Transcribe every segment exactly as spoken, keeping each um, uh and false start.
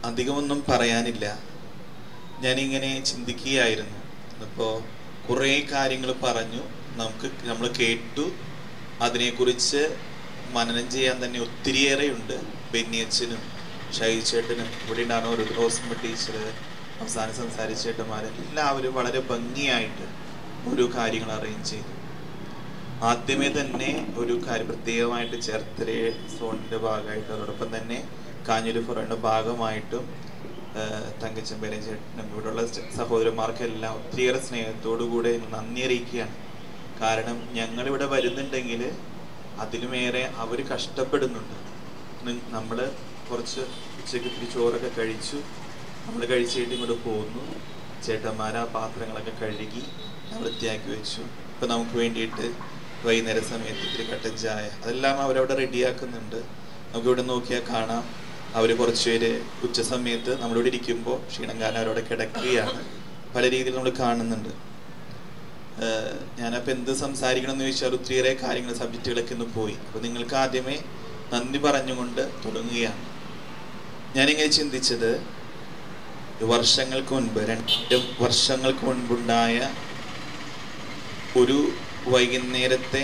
അധികമൊന്നും പറയാനില്ല. ഞാനിങ്ങനെ ചിന്തിക്കുകയായിരുന്നു. അപ്പോൾ കുറേ കാര്യങ്ങൾ പറഞ്ഞു, നമുക്ക് നമ്മൾ കേട്ടു. അതിനെക്കുറിച്ച് മനനം ചെയ്യാൻ തന്നെ ഒത്തിരിയേറെയുണ്ട്. ബെന്നിയച്ഛനും ഷൈചേട്ടനും ഇവിടെ ഉണ്ടാകുന്ന ഒരു റോസ്മ ടീച്ചർ, അവസാനം സംസാരിച്ച ചേട്ടന്മാരെല്ലാവരും വളരെ ഭംഗിയായിട്ട് ഓരോ കാര്യങ്ങൾ അറേഞ്ച് ചെയ്തു. ആദ്യമേ തന്നെ ഒരു കാര്യം പ്രത്യേകമായിട്ട് ചേർത്തല സോണിൻ്റെ ഭാഗമായിട്ട്, അതോടൊപ്പം തന്നെ കാഞ്ഞൂര് ഫൊറയുടെ ഭാഗമായിട്ടും തങ്കച്ചൻ ചേട്ടനും ഇവിടെയുള്ള സഹോദരന്മാർക്കെല്ലാം ഒത്തിരിയേറെ സ്നേഹത്തോടു കൂടെ നന്ദി അറിയിക്കുകയാണ്. കാരണം ഞങ്ങളിവിടെ വരുന്നുണ്ടെങ്കിൽ അതിലുമേറെ അവർ കഷ്ടപ്പെടുന്നുണ്ട്. നമ്മൾ കുറച്ച് ഉച്ചയ്ക്ക് ഇത്തിരി ചോറൊക്കെ കഴിച്ചു, നമ്മൾ കഴിച്ചിട്ട് ഇങ്ങോട്ട് പോകുന്നു. ചേട്ടന്മാർ ആ പാത്രങ്ങളൊക്കെ കഴുകി വൃത്തിയാക്കി വെച്ചു. ഇപ്പം നമുക്ക് വേണ്ടിയിട്ട് വൈകുന്നേര സമയത്ത് ഇത്തിരി കട്ടൻ ചായ അതെല്ലാം അവരവിടെ റെഡിയാക്കുന്നുണ്ട്. നമുക്കിവിടെ നോക്കിയാൽ കാണാം, അവർ കുറച്ച് പേര് ഉച്ച സമയത്ത് നമ്മളിവിടെ ഇരിക്കുമ്പോൾ ക്ഷീണം കാരണം അവരവിടെ കിടക്കുകയാണ്. പല രീതിയിൽ നമ്മൾ കാണുന്നുണ്ട്. ഞാനപ്പോൾ എന്ത് സംസാരിക്കണം എന്ന് ചോദിച്ചാൽ ഒത്തിരിയേറെ കാര്യങ്ങൾ സബ്ജക്റ്റുകളൊക്കെ ഒന്ന് പോയി. അപ്പോൾ നിങ്ങൾക്ക് ആദ്യമേ നന്ദി പറഞ്ഞുകൊണ്ട് തുടങ്ങുകയാണ്. ഞാനിങ്ങനെ ചിന്തിച്ചത്, വർഷങ്ങൾക്ക് മുൻപ് രണ്ട് വർഷങ്ങൾക്ക് മുൻപുണ്ടായ ഒരു വൈകുന്നേരത്തെ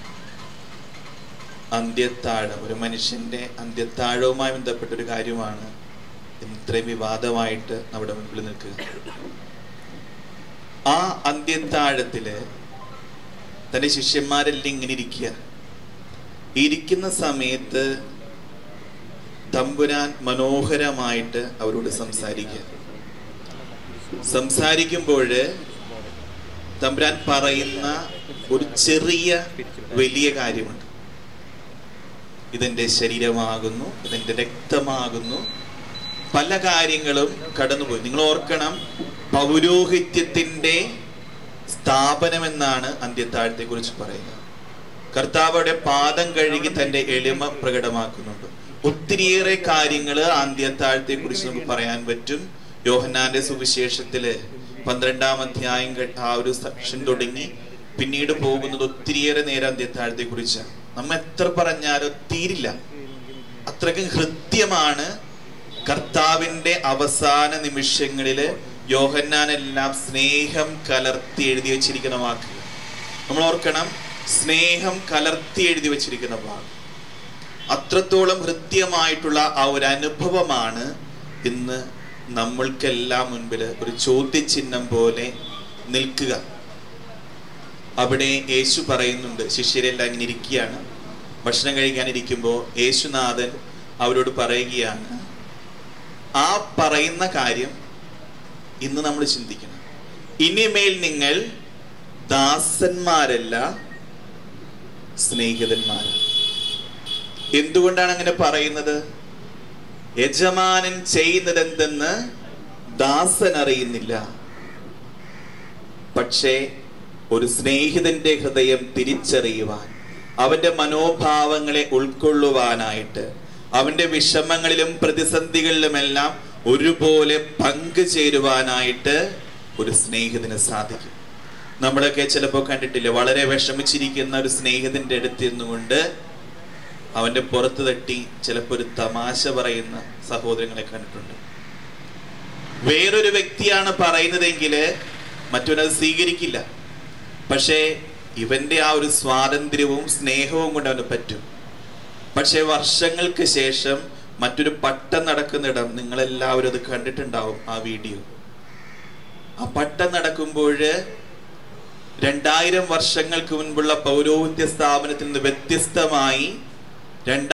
അന്ത്യത്താഴം, ഒരു മനുഷ്യൻ്റെ അന്ത്യത്താഴവുമായി ബന്ധപ്പെട്ടൊരു കാര്യമാണ് ഇത്രയും വിവാദമായിട്ട് നമ്മുടെ മുൻപിൽ നിൽക്കുക. ആ അന്ത്യത്താഴത്തില് തൻ്റെ ശിഷ്യന്മാരെല്ലാം ഇങ്ങനെ ഇരിക്കുക. ഇരിക്കുന്ന സമയത്ത് തമ്പുരാൻ മനോഹരമായിട്ട് അവരോട് സംസാരിക്കുക. സംസാരിക്കുമ്പോൾ തമ്പുരാൻ പറയുന്ന ഒരു ചെറിയ വലിയ കാര്യമുണ്ട്. ഇതെൻ്റെ ശരീരമാകുന്നു, ഇതെൻ്റെ രക്തമാകുന്നു. പല കാര്യങ്ങളും കടന്നുപോയി. നിങ്ങൾ ഓർക്കണം, പൗരോഹിത്യത്തിൻ്റെ സ്ഥാപനമെന്നാണ് അന്ത്യത്താഴത്തെ കുറിച്ച് പറയുന്നത്. കർത്താവയുടെ പാദം കഴുകി തൻ്റെ എളിമ പ്രകടമാക്കുന്നുണ്ട്. ഒത്തിരിയേറെ കാര്യങ്ങൾ അന്ത്യത്താഴത്തെ കുറിച്ച് നമുക്ക് പറയാൻ പറ്റും. യോഹന്നാന്റെ സുവിശേഷത്തില് പന്ത്രണ്ടാം അധ്യായം ആ ഒരു സെക്ഷൻ തുടങ്ങി പിന്നീട് പോകുന്നത് ഒത്തിരിയേറെ നേരം അന്ത്യത്താഴത്തെ കുറിച്ചാണ്. നമ്മ എത്ര പറഞ്ഞാലും തീരില്ല. അത്രയ്ക്കും ഹൃദ്യമാണ് കർത്താവിന്റെ അവസാന നിമിഷങ്ങളില് യോഹന്നാനെല്ലാം സ്നേഹം കലർത്തി എഴുതി വെച്ചിരിക്കുന്ന വാക്ക്. നമ്മൾ ഓർക്കണം, സ്നേഹം കലർത്തി എഴുതി വെച്ചിരിക്കുന്ന വാക്ക്. അത്രത്തോളം ഹൃദ്യമായിട്ടുള്ള ആ ഒരു അനുഭവമാണ് ഇന്ന് നമ്മൾക്കെല്ലാം മുൻപിൽ ഒരു ചോദ്യചിഹ്നം പോലെ നിൽക്കുക. അവിടെ യേശു പറയുന്നുണ്ട്, ശിഷ്യരെല്ലാം ഇങ്ങനെ ഇരിക്കുകയാണ്, ഭക്ഷണം കഴിക്കാനിരിക്കുമ്പോൾ യേശുനാഥൻ അവരോട് പറയുകയാണ്, ആ പറയുന്ന കാര്യം ഇന്ന് നമ്മൾ ചിന്തിക്കണം. ഇനിമേൽ നിങ്ങൾ ദാസന്മാരല്ല സ്നേഹിതന്മാരാണ്. എന്തുകൊണ്ടാണ് അങ്ങനെ പറയുന്നത്? യജമാനൻ ചെയ്യുന്നത് എന്തെന്ന് ദാസൻ അറിയുന്നില്ല. പക്ഷേ ഒരു സ്നേഹിതന്റെ ഹൃദയം തിരിച്ചറിയുവാൻ, അവന്റെ മനോഭാവങ്ങളെ ഉൾക്കൊള്ളുവാനായിട്ട്, അവന്റെ വിഷമങ്ങളിലും പ്രതിസന്ധികളിലുമെല്ലാം ഒരുപോലെ പങ്കുചേരുവാനായിട്ട് ഒരു സ്നേഹിതന് സാധിക്കും. നമ്മളൊക്കെ ചിലപ്പോൾ കണ്ടിട്ടില്ല, വളരെ വിഷമിച്ചിരിക്കുന്ന ഒരു സ്നേഹിതന്റെ അടുത്ത് നിന്നുകൊണ്ട് അവന്റെ പുറത്ത് തട്ടി ചിലപ്പോൾ ഒരു തമാശ പറയുന്ന സഹോദരങ്ങളെ കണ്ടിട്ടുണ്ട്. വേറൊരു വ്യക്തിയാണ് പറയുന്നതെങ്കിൽ മറ്റൊന്നത് സ്വീകരിക്കില്ല. പക്ഷേ ഇവന്റെ ആ ഒരു സ്വാതന്ത്ര്യവും സ്നേഹവും കൊണ്ട് അവന് പറ്റും. പക്ഷെ വർഷങ്ങൾക്ക് ശേഷം മറ്റൊരു പട്ടം നടക്കുന്നിടം, നിങ്ങളെല്ലാവരും അത് കണ്ടിട്ടുണ്ടാവും ആ വീഡിയോ. ആ പട്ടം നടക്കുമ്പോൾ രണ്ടായിരം വർഷങ്ങൾക്ക് മുൻപുള്ള പൗരോഹിത്യ സ്ഥാപനത്തിൽ നിന്ന് വ്യത്യസ്തമായി രണ്ട്